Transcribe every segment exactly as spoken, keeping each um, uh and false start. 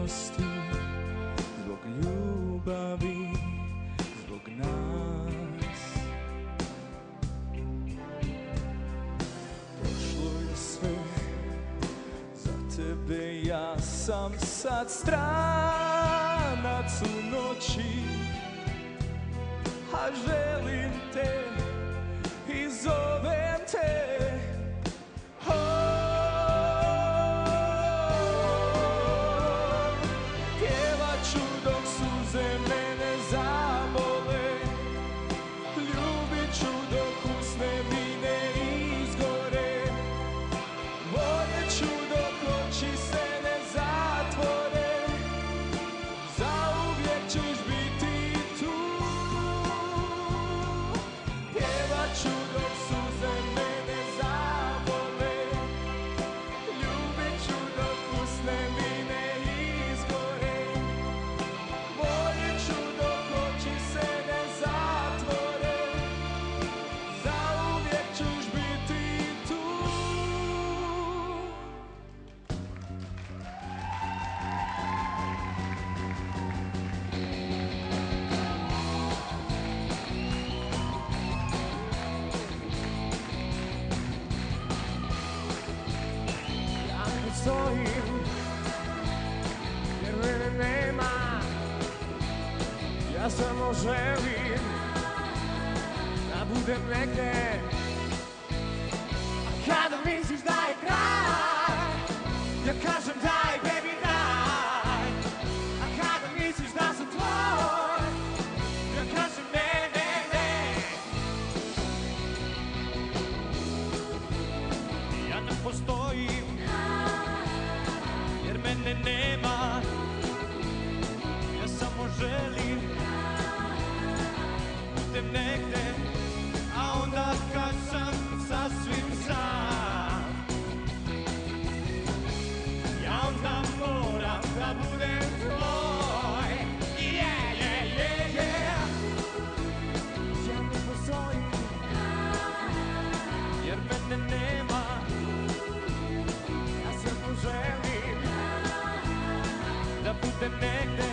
milosti, zbog ljubavi, zbog nas. Prošlo je sve, za tebe ja sam sad stranac u noći, a želim te i zovem te. Stojim, jer mene nema, ja samo želim da budem negde. A kada misliš da je kraj, ja kažem daj, baby, daj. A kada misliš da sam tvoj, ja kažem ne, ne, ne. Ja ne postojim, jer mene nema, ja samo želim budem negde, a onda kad sam sasvim sam, ja onda moram da budem tvoj. Yeah, yeah, yeah, yeah. Ja ne postojim, jer mene nema, ja samo želim da budem negde.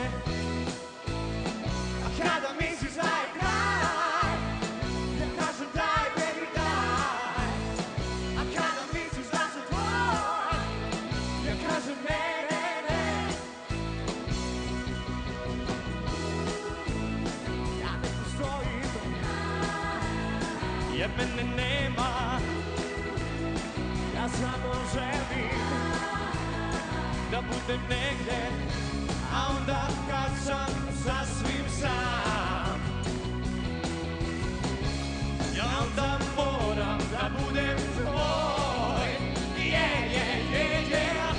A kada misliš da je kraj, ja kažem daj, baby, daj. A kada misliš da sam tvoj, ja kažem ne, ne, ne. Ja ne postojim, jer mene nema, ja samo želim da budem negde, a onda kad sam sasvim sam, ja onda moram da budem tvoj. Yeah, yeah, yeah, yeah.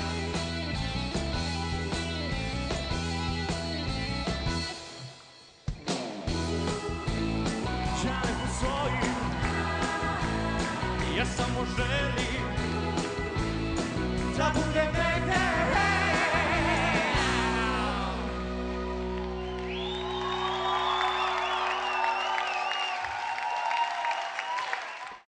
Ja ne postojim, ja samo želim da budem negde.